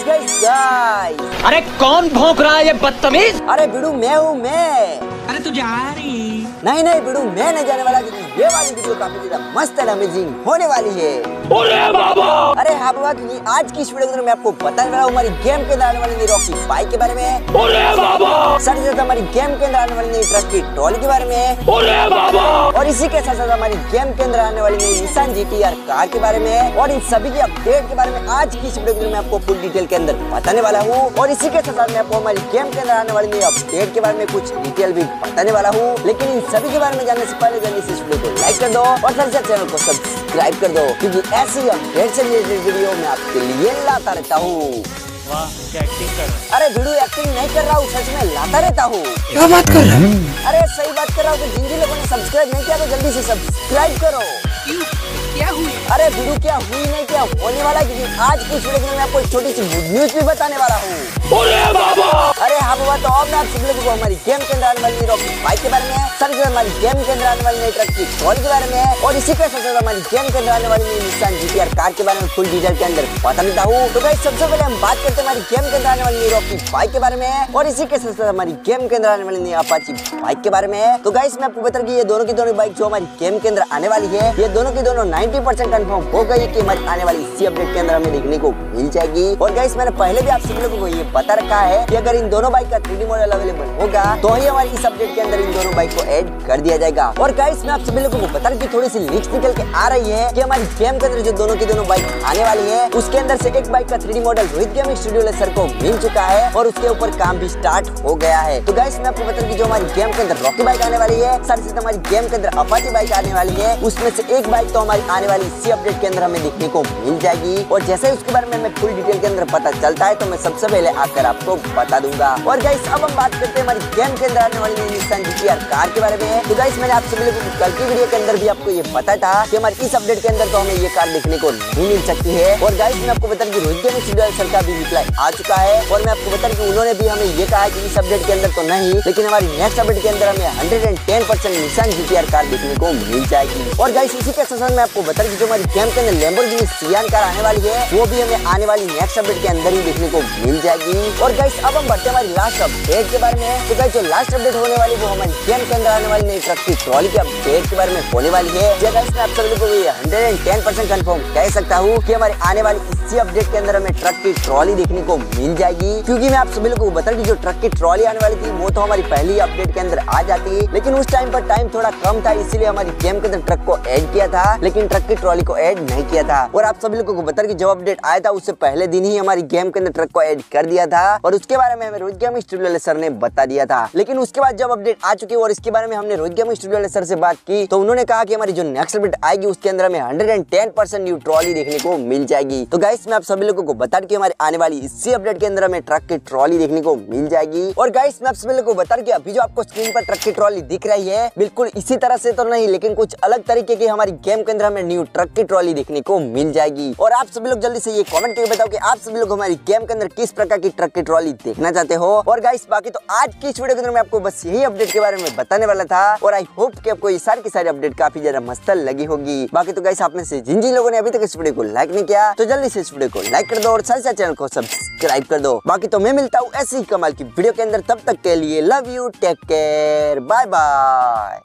Guys. अरे कौन भौंक रहा है ये बदतमीज? अरे बिडू मैं हूँ मैं। अरे तू जा रही? नहीं बिडू मैं नहीं जाने वाला, क्योंकि ये वाली वीडियो काफी ज्यादा मस्त एंड अमेजिंग होने वाली है। अरे बाबा! अरे हाँ बाबा, क्योंकि आज की इस वीडियो के अंदर मैं आपको बताने वाला हूँ हमारी गेम के अंदर आने वाली नई रॉकी बाइक के बारे में। अरे बाबा! साथ ही साथ हमारी गेम के अंदर आने वाली नई ट्रक की ट्रॉली के बारे में। अरे बाबा! और इसी के साथ साथ हमारी गेम के अंदर आने वाली नई निसान GT-R कार के बारे में और इन सभी की अपडेट के बारे में आज की इस वीडियो के अंदर मैं आपको फुल डिटेल के अंदर बताने वाला हूँ। और इसी के साथ मैं आपको हमारी गेम के अंदर आने वाली नई अपडेट के बारे में कुछ डिटेल भी बताने वाला हूँ। लेकिन इन सभी के बारे में जानने से पहले जल्दी से इस वीडियो को लाइक कर दो और साथ ही चैनल को सब्सक्राइब कर दो, क्योंकि ऐसी अपडेट से रिलेटेड वीडियो मैं आपके लिए लाता रहता हूँ। वाह, क्या एक्टिंग कर रहा है। अरे वीडियो एक्टिंग नहीं कर रहा हूँ, सच में लाता रहता हूँ। क्या बात कर रहा है? अरे सही बात कर रहा हूँ। जिन जिन लोगों ने सब्सक्राइब नहीं किया तो जल्दी से सब्सक्राइब करो। क्यों? क्या हुई? अरे वीडियो क्या हुई नहीं क्या होने वाला, क्योंकि आज की इस वीडियो में मैं आपको एक छोटी सी गुड न्यूज भी बताने वाला हूँ। अरे बाबा! अरे हाँ बाबा, तो अब मैं आप सभी लोगों को हमारी गेम के अंदर आने वाली रॉकी बाइक के बारे में, साथ ही हमारी गेम के अंदर आने वाली नई ट्रक की ट्रॉली के बारे में और इसी के साथ हमारी गेम के अंदर आने वाली नई निसान GT-R कार के बारे में फुल डिटेल के अंदर बता देता हूँ। तो गाइस सबसे पहले हम बात करते हैं हमारी गेम के अंदर आने वाली नई रॉकी बाइक के बारे में और इसी के साथ हमारी गेम के अंदर आने वाली नई अपाची बाइक के बारे में। तो गाइस मैं आपको बता दूं कि ये दोनों की दोनों बाइक जो हमारी गेम के अंदर आने वाली है, ये दोनों की दोनों 90% कंफर्म हो गई कि हमारी आने वाली इसी अपडेट के अंदर हमें देखने को मिल जाएगी। और गाइस मैंने पहले भी आप सभी लोगों को ये बता रखा है कि अगर इन दोनों बाइक का 3D मॉडल अवेलेबल होगा तो ही हमारी इस अपडेट के अंदर इन दोनों बाइक को ऐड कर दिया जाएगा। और गाइस मैं आप सभी लोगों को बता रहा हूं कि थोड़ी सी लीक्स निकल के आ रही है कि हमारी गेम के अंदर जो दोनों की दोनों बाइक आने वाली है उसके अंदर से एक बाइक का 3D model Rohit gaming studio sir को मिल चुका है और उसके ऊपर काम भी स्टार्ट हो गया है। तो गाइस मैं आपको बता दूं कि जो हमारी गेम के अंदर रॉकी बाइक आने वाली है, साथ ही साथ हमारी गेम के अंदर अपाची बाइक आने वाली है, उसमें से एक बाइक तो हमारी आने वाली इसी अपडेट के अंदर हमें देखने को मिल जाएगी। और जैसे ही उसके बारे में हमें फुल डिटेल के अंदर पता चलता है तो मैं सबसे पहले आकर आपको बता दूंगा। और गाइस अब हम बात करते हैं हमारी गेम के अंदर आने वाली निसान GT-R कार के बारे में। तो गाइस मैंने आप सभी लोगों को कल की वीडियो के अंदर भी आपको ये पता था कि हमारी इस अपडेट के अंदर तो हमें ये कार देखने को नहीं मिल सकती है। और गाइस मैं आपको बता दूं कि रोहित गेमिंग स्टूडियो सर का भी रिप्लाई आ चुका है और मैं आपको बता दूं कि उन्होंने भी हमें ये कहा है कि इस अपडेट के अंदर तो नहीं, लेकिन हमारी नेक्स्ट अपडेट के अंदर हमें 110% निसान GT-R कार देखने को मिल जाएगी। और गाइस इसी के साथ मैं आपको बता दूं कि जो हमारी गेम के अंदर लैम्बोर्गिनी सियान कार आने वाली है वो भी हमें आने वाली नेक्स्ट अपडेट के अंदर ही देखने को मिल जाएगी। और गाइस अब हम बढ़ते हैं हमारी लास्ट अपडेट के बारे में। तो गाइस जो लास्ट अपडेट होने वाली वो हमारी गेम के अंदर आने वाली नई ट्रक की ट्रॉली के अपडेट के बारे में होने वाली है। गाइस मैं आप सभी लोगों को ये 110% कंफर्म कह सकता हूँ कि हमारी आने वाली इसी अपडेट के अंदर हमें ट्रक की ट्रॉली देखने को मिल जाएगी, क्योंकि मैं आप सभी लोगों को बता दूं कि जो ट्रक की ट्रॉली आने वाली थी वो तो हमारी पहली अपडेट के अंदर आ जाती, लेकिन उस टाइम पर टाइम थोड़ा कम था, इसीलिए हमारी गेम के अंदर ट्रक को ऐड किया था, लेकिन ट्रक की ट्रॉली को ऐड नहीं किया था। और आप सभी लोगों को बता कि जब अपडेट आया था उससे पहले दिन ही हमारी गेम के अंदर ट्रक को ऐड कर दिया था और उसके बारे में हमें रोहित गेमिंग स्टूडियो सर ने बता दिया था। लेकिन उसके बाद जब अपडेट आ चुकी और इसके बारे में हमने रोहित गेमिंग स्टूडियो सर से बात की तो उन्होंने कहा कि हमारी जो नेक्स्ट अपडेट आएगी उसके अंदर हमें 110% न्यू ट्रॉली देखने को मिल जाएगी। तो गाइस मैं आप सभी लोगों को बता कि हमारे आने वाली इसी अपडेट के अंदर हमें ट्रक की ट्रॉली देखने को मिल जाएगी। और गाइस मैं आप सभी लोगों को बता कि अभी जो आपको स्क्रीन पर ट्रक की ट्रॉली दिख रही है बिल्कुल इसी तरह से तो नहीं, लेकिन कुछ अलग तरीके की हमारी गेम के अंदर हमें न्यू ट्रक की ट्रॉली देखने को मिल जाएगी। और आप सभी लोग जल्दी से ये कमेंट करके बताओ कि आप सभी लोग हमारी गेम के अंदर किस प्रकार की ट्रक की ट्रॉली देखना चाहते हो। और गाइस बाकी तो आज की इस वीडियो के अंदर मैं आपको बस यही अपडेट के बारे में बताने वाला था और आई होप कि आपको ये सारी की सारी अपडेट काफी ज्यादा मस्त लगी होगी। बाकी तो गाइस आप में से जिन जिन लोगों ने अभी तक इस वीडियो को लाइक नहीं किया तो जल्दी से इस वीडियो को लाइक कर दो और साथ साथ चैनल को सब्सक्राइब कर दो। बाकी तो मैं मिलता हूँ ऐसी कमाल की वीडियो के अंदर, तब तक के लिए love you, take care, bye bye.